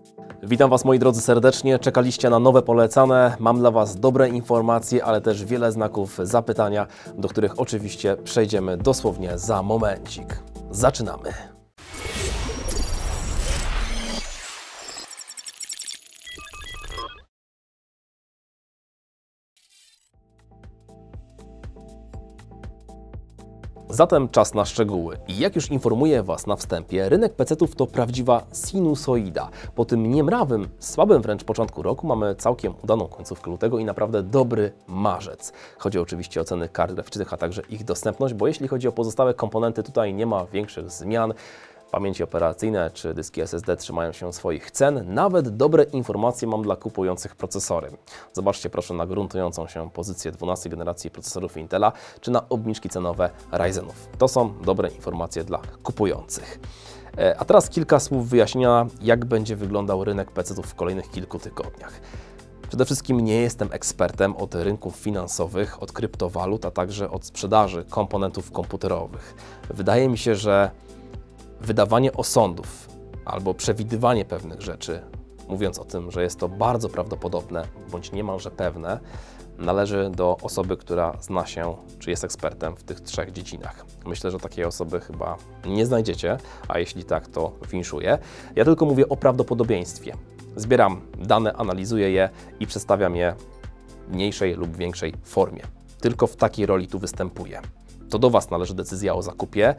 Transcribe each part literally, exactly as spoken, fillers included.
Witam Was, moi drodzy, serdecznie. Czekaliście na nowe polecane. Mam dla Was dobre informacje, ale też wiele znaków zapytania, do których oczywiście przejdziemy dosłownie za momencik. Zaczynamy. Zatem czas na szczegóły. I jak już informuję Was na wstępie, rynek pecetów to prawdziwa sinusoida. Po tym niemrawym, słabym wręcz początku roku mamy całkiem udaną końcówkę lutego i naprawdę dobry marzec. Chodzi oczywiście o ceny kart graficznych, a także ich dostępność, bo jeśli chodzi o pozostałe komponenty, tutaj nie ma większych zmian. Pamięci operacyjne czy dyski S S D trzymają się swoich cen. Nawet dobre informacje mam dla kupujących procesory. Zobaczcie proszę na gruntującą się pozycję dwunastej generacji procesorów Intela, czy na obniżki cenowe Ryzenów. To są dobre informacje dla kupujących. A teraz kilka słów wyjaśnienia, jak będzie wyglądał rynek pecetów w kolejnych kilku tygodniach. Przede wszystkim nie jestem ekspertem od rynków finansowych, od kryptowalut, a także od sprzedaży komponentów komputerowych. Wydaje mi się, że wydawanie osądów albo przewidywanie pewnych rzeczy, mówiąc o tym, że jest to bardzo prawdopodobne bądź niemalże pewne, należy do osoby, która zna się, czy jest ekspertem w tych trzech dziedzinach. Myślę, że takiej osoby chyba nie znajdziecie, a jeśli tak, to winszuję. Ja tylko mówię o prawdopodobieństwie. Zbieram dane, analizuję je i przedstawiam je w mniejszej lub większej formie. Tylko w takiej roli tu występuję. To do Was należy decyzja o zakupie,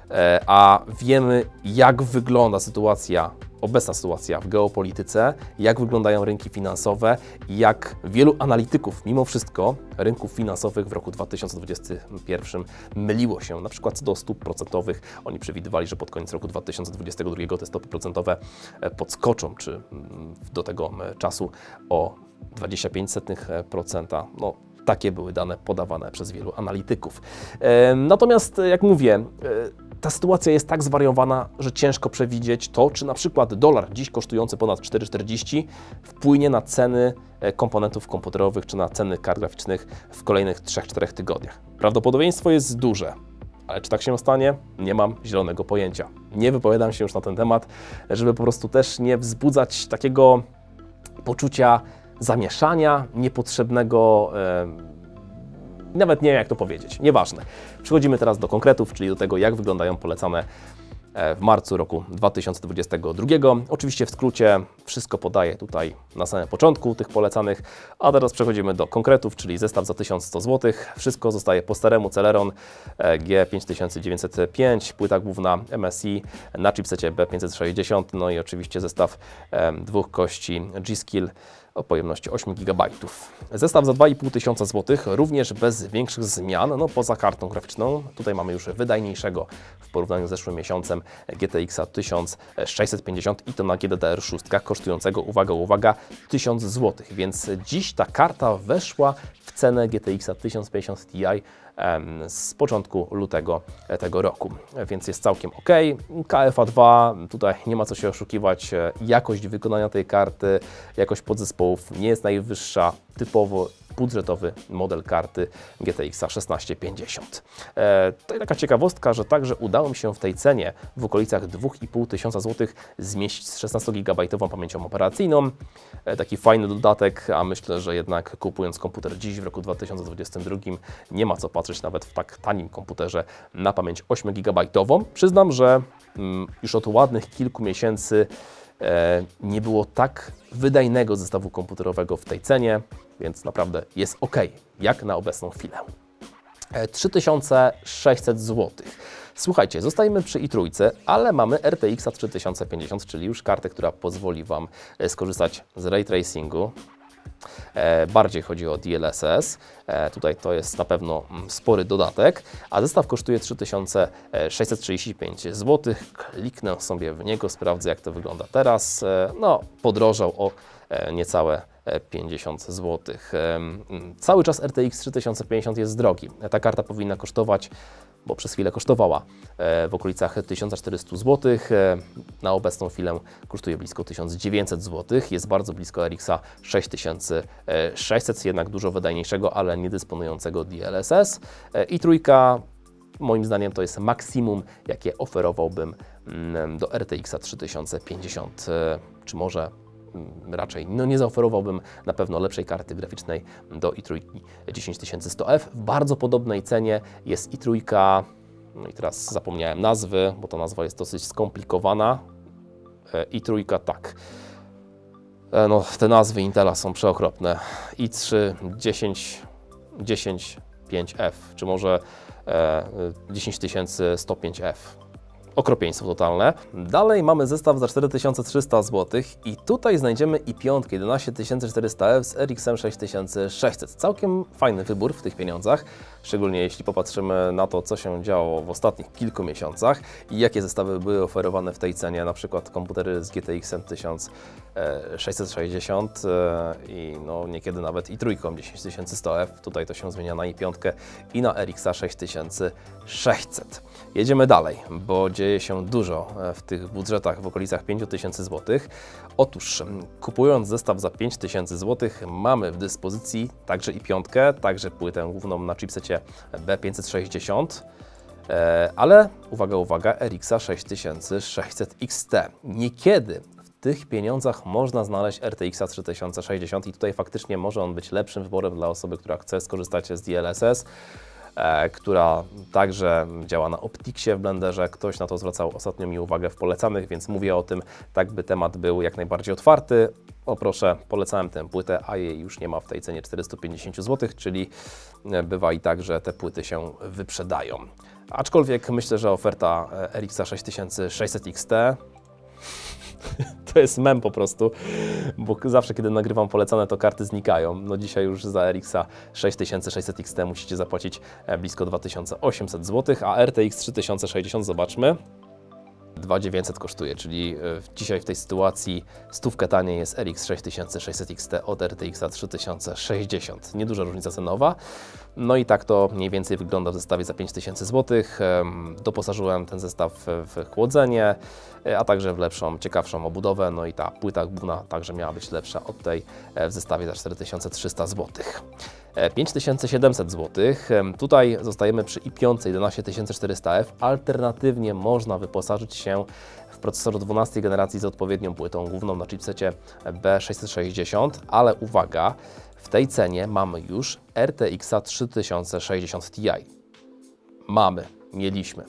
a wiemy, jak wygląda sytuacja, obecna sytuacja w geopolityce, jak wyglądają rynki finansowe i jak wielu analityków, mimo wszystko, rynków finansowych w roku dwa tysiące dwudziestym pierwszym myliło się, na przykład co do stóp procentowych. Oni przewidywali, że pod koniec roku dwa tysiące dwudziestego drugiego te stopy procentowe podskoczą, czy do tego czasu o dwadzieścia pięć procent. No, takie były dane podawane przez wielu analityków. E, natomiast, jak mówię, e, ta sytuacja jest tak zwariowana, że ciężko przewidzieć to, czy na przykład dolar dziś kosztujący ponad cztery czterdzieści wpłynie na ceny komponentów komputerowych, czy na ceny kart graficznych w kolejnych trzech czterech tygodniach. Prawdopodobieństwo jest duże, ale czy tak się stanie? Nie mam zielonego pojęcia. Nie wypowiadam się już na ten temat, żeby po prostu też nie wzbudzać takiego poczucia zamieszania, niepotrzebnego, e, nawet nie wiem jak to powiedzieć, nieważne. Przechodzimy teraz do konkretów, czyli do tego, jak wyglądają polecane w marcu roku dwa tysiące dwudziestego drugiego. Oczywiście w skrócie wszystko podaję tutaj na samym początku tych polecanych, a teraz przechodzimy do konkretów, czyli zestaw za tysiąc sto złotych. Wszystko zostaje po staremu, Celeron G pięć tysięcy dziewięćset pięć, płyta główna M S I na chipsecie B pięćset sześćdziesiąt, no i oczywiście zestaw e, dwóch kości G-Skill o pojemności osiem gigabajtów. Zestaw za dwa i pół tysiąca złotych, również bez większych zmian, no poza kartą graficzną. Tutaj mamy już wydajniejszego w porównaniu z zeszłym miesiącem G T X tysiąc sześćset pięćdziesiąt i to na G D D R sześć, kosztującego, uwaga, uwaga, tysiąc złotych, więc dziś ta karta weszła w cenę G T X tysiąc pięćdziesiąt Ti z początku lutego tego roku, więc jest całkiem ok. K F A dwa, tutaj nie ma co się oszukiwać, jakość wykonania tej karty, jakość podzespołów nie jest najwyższa, typowo budżetowy model karty G T X szesnaście pięćdziesiąt. E, to taka ciekawostka, że także udało mi się w tej cenie w okolicach dwa i pół tysiąca złotych zmieścić z szesnastogigabajtową pamięcią operacyjną. E, taki fajny dodatek, a myślę, że jednak kupując komputer dziś w roku dwa tysiące dwudziestym drugim nie ma co patrzeć nawet w tak tanim komputerze na pamięć ośmiogigabajtową. Przyznam, że mm, już od ładnych kilku miesięcy e, nie było tak wydajnego zestawu komputerowego w tej cenie, więc naprawdę jest ok, jak na obecną chwilę. trzy tysiące sześćset złotych. Słuchajcie, zostajemy przy i trójce, ale mamy R T X trzy tysiące pięćdziesiąt, czyli już kartę, która pozwoli Wam skorzystać z ray tracingu. E, bardziej chodzi o D L S S. E, tutaj to jest na pewno spory dodatek, a zestaw kosztuje trzy tysiące sześćset trzydzieści pięć złotych. Kliknę sobie w niego, sprawdzę jak to wygląda teraz. E, no, podrożał o e, niecałe pięćdziesiąt złotych. Cały czas R T X trzy tysiące pięćdziesiąt jest drogi. Ta karta powinna kosztować, bo przez chwilę kosztowała w okolicach tysiąc czterysta złotych. Na obecną chwilę kosztuje blisko tysiąc dziewięćset złotych. Jest bardzo blisko R X sześć tysięcy sześćset, jednak dużo wydajniejszego, ale nie dysponującego D L S S. I trójka, moim zdaniem, to jest maksimum, jakie oferowałbym do R T X trzy tysiące pięćdziesiąt. czy może raczej no nie zaoferowałbym na pewno lepszej karty graficznej do i trzy dziesięć tysięcy sto F. W bardzo podobnej cenie jest i trzy, no i teraz zapomniałem nazwy, bo ta nazwa jest dosyć skomplikowana. i trzy, tak. No, te nazwy Intela są przeokropne. i trzy dziesięć dziesięć pięć F, czy może e, dziesięć tysięcy sto pięć F. Okropieństwo totalne. Dalej mamy zestaw za cztery tysiące trzysta złotych i tutaj znajdziemy i piątkę jedenaście tysięcy czterysta F z R X M sześć tysięcy sześćset. Całkiem fajny wybór w tych pieniądzach, szczególnie jeśli popatrzymy na to, co się działo w ostatnich kilku miesiącach i jakie zestawy były oferowane w tej cenie, na przykład komputery z G T X-em tysiąc sześćset sześćdziesiąt i no niekiedy nawet i trójką dziesięć tysięcy sto F. Tutaj to się zmienia na i pięć i na R X A sześć tysięcy sześćset. Jedziemy dalej, bo dzieje się dużo w tych budżetach w okolicach pięć tysięcy złotych. Otóż kupując zestaw za pięć tysięcy złotych mamy w dyspozycji także i piątkę, także płytę główną na chipsecie B pięćset sześćdziesiąt, ale uwaga, uwaga, R X A sześć tysięcy sześćset X T. Niekiedy w tych pieniądzach można znaleźć R T X trzy tysiące sześćdziesiąt i tutaj faktycznie może on być lepszym wyborem dla osoby, która chce skorzystać z D L S S, e, która także działa na Optixie w Blenderze. Ktoś na to zwracał ostatnio mi uwagę w polecanych, więc mówię o tym, tak by temat był jak najbardziej otwarty. O proszę, polecałem tę płytę, a jej już nie ma w tej cenie czterysta pięćdziesiąt złotych, czyli bywa i tak, że te płyty się wyprzedają. Aczkolwiek myślę, że oferta R X A sześć tysięcy sześćset X T to jest mem po prostu, bo zawsze kiedy nagrywam polecane, to karty znikają. No dzisiaj już za R X A sześć tysięcy sześćset X T musicie zapłacić blisko dwa tysiące osiemset złotych, a R T X trzy tysiące sześćdziesiąt, zobaczmy, dwa tysiące dziewięćset kosztuje, czyli dzisiaj w tej sytuacji stówkę taniej jest R X sześć tysięcy sześćset X T od R T X trzy tysiące sześćdziesiąt. Nieduża różnica cenowa. No i tak to mniej więcej wygląda w zestawie za pięć tysięcy złotych. Doposażyłem ten zestaw w chłodzenie, a także w lepszą, ciekawszą obudowę. No i ta płyta główna także miała być lepsza od tej w zestawie za cztery tysiące trzysta złotych. pięć tysięcy siedemset złotych. Tutaj zostajemy przy i pięć jedenaście tysięcy czterysta F. Alternatywnie można wyposażyć się w procesor dwunastej generacji z odpowiednią płytą główną na chipsecie B sześćset sześćdziesiąt, ale uwaga, w tej cenie mamy już R T X trzy tysiące sześćdziesiąt Ti. Mamy, mieliśmy.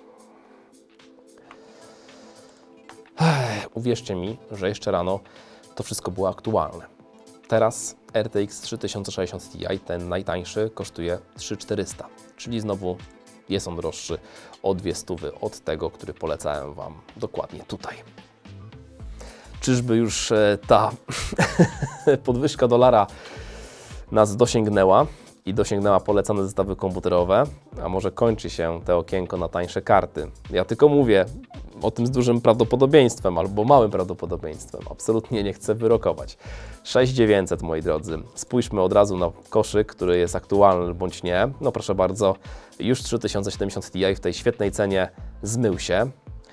Ech, uwierzcie mi, że jeszcze rano to wszystko było aktualne. Teraz R T X trzy tysiące sześćdziesiąt Ti, ten najtańszy, kosztuje trzy tysiące czterysta, czyli znowu jest on droższy o dwie stówy od tego, który polecałem Wam dokładnie tutaj. Czyżby już ta podwyżka dolara nas dosięgnęła i dosięgnęła polecane zestawy komputerowe, a może kończy się te okienko na tańsze karty? Ja tylko mówię o tym z dużym prawdopodobieństwem albo małym prawdopodobieństwem. Absolutnie nie chcę wyrokować. sześć tysięcy dziewięćset, moi drodzy. Spójrzmy od razu na koszyk, który jest aktualny bądź nie. No proszę bardzo, już trzy tysiące siedemdziesiąt Ti w tej świetnej cenie zmył się.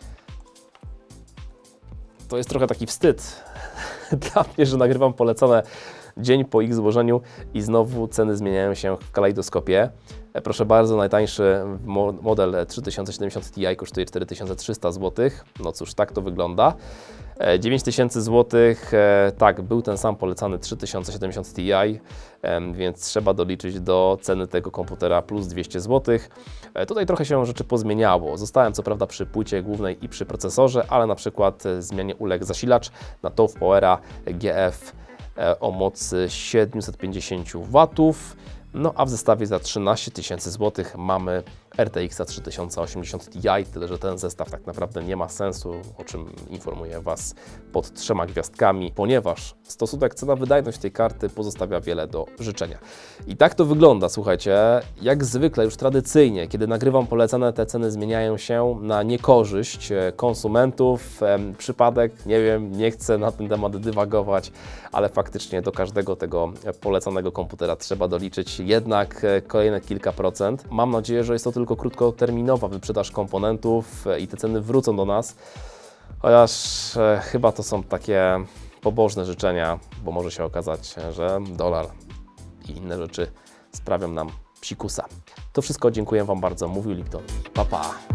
To jest trochę taki wstyd dla mnie, że nagrywam polecane dzień po ich złożeniu i znowu ceny zmieniają się w kalejdoskopie. Proszę bardzo, najtańszy model trzy tysiące siedemdziesiąt Ti kosztuje cztery tysiące trzysta złotych. No cóż, tak to wygląda. dziewięć tysięcy złotych, tak, był ten sam polecany trzy tysiące siedemdziesiąt Ti, więc trzeba doliczyć do ceny tego komputera plus dwieście złotych. Tutaj trochę się rzeczy pozmieniało. Zostałem co prawda przy płycie głównej i przy procesorze, ale na przykład zmianie uległ zasilacz na T O W Powera G F o mocy siedemset pięćdziesiąt watów. No a w zestawie za trzynaście tysięcy złotych mamy R T X trzy tysiące osiemdziesiąt Ti, tyle że ten zestaw tak naprawdę nie ma sensu, o czym informuję Was pod trzema gwiazdkami, ponieważ stosunek cena-wydajność tej karty pozostawia wiele do życzenia. I tak to wygląda, słuchajcie, jak zwykle już tradycyjnie, kiedy nagrywam polecane, te ceny zmieniają się na niekorzyść konsumentów. Przypadek, nie wiem, nie chcę na ten temat dywagować, ale faktycznie do każdego tego polecanego komputera trzeba doliczyć jednak kolejne kilka procent. Mam nadzieję, że jest to tylko krótkoterminowa wyprzedaż komponentów i te ceny wrócą do nas, chociaż e, chyba to są takie pobożne życzenia, bo może się okazać, że dolar i inne rzeczy sprawią nam psikusa. To wszystko, dziękuję Wam bardzo, mówił Lipton, pa pa!